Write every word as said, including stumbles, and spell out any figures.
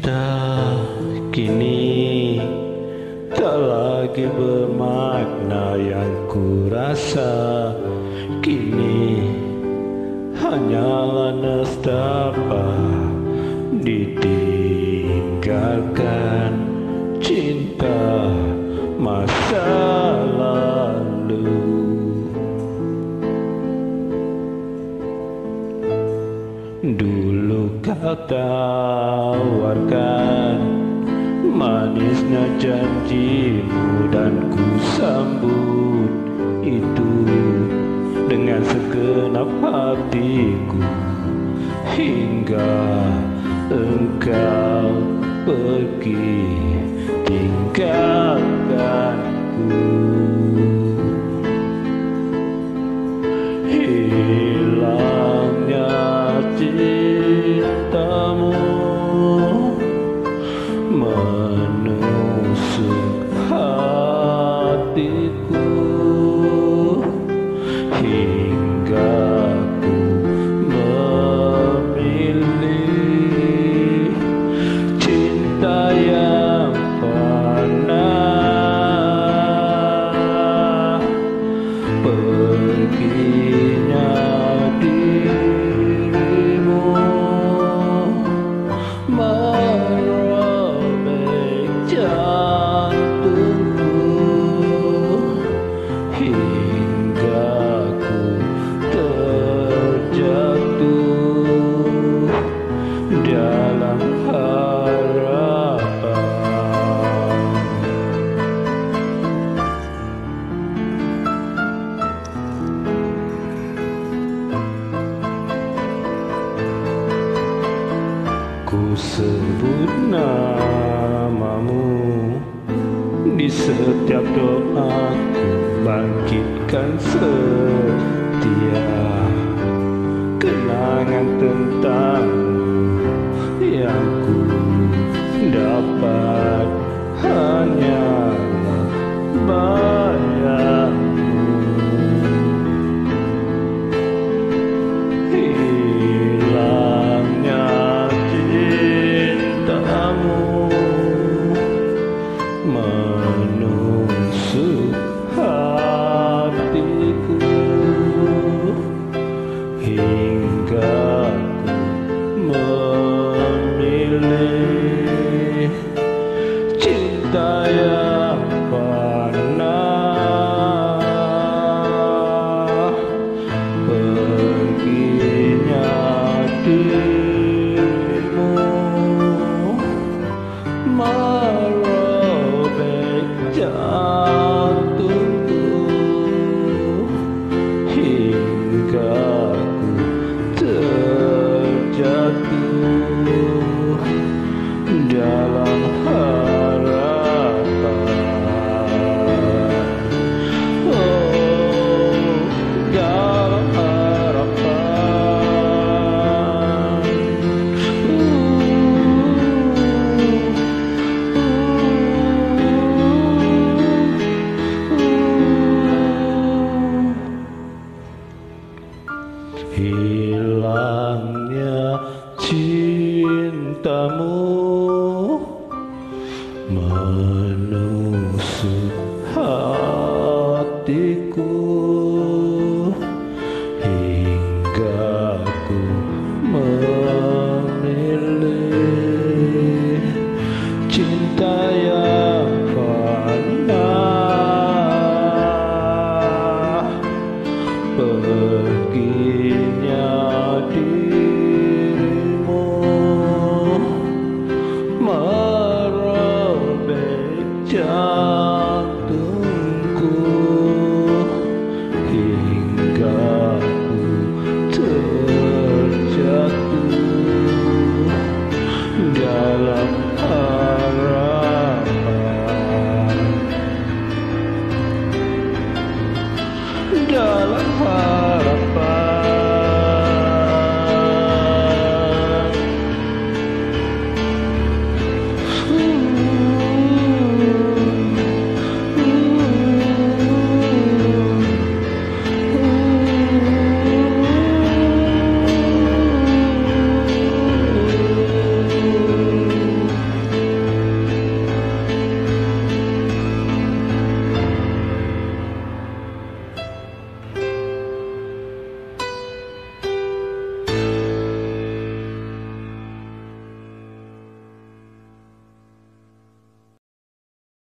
Cinta kini tak lagi bermakna yang ku rasa. Kini hanyalah nestapa ditinggalkan cinta masa lalu. Dulu kau tawarkan manisnya janjimu, dan ku sambut itu dengan segenap hatiku, hingga engkau pergi tinggalkanku. Hilangnya cintamu menusuk hatiku, hingga ku memilih cinta yang fana. Perginya dirimu merobek jantungku, hingga ku terjatuh dalam harapan. Ku sebut namamu di setiap doaku, bangkitkan setia kenangan tentangmu yang ku dapat hanyalah bayangmu. Hilangnya cintamu menusuk hatiku, hingga ku memilih cinta yang fana. Perginya dirimu merobek jantungku, hingga ku terjatuh dalam harapan. Oh, dalam harapan. Hilangnya cintamu menusuk hatiku, hingga ku memilih cinta yang fana. Perginya dirimu merobek jantungku, hingga ku terjatuh dalam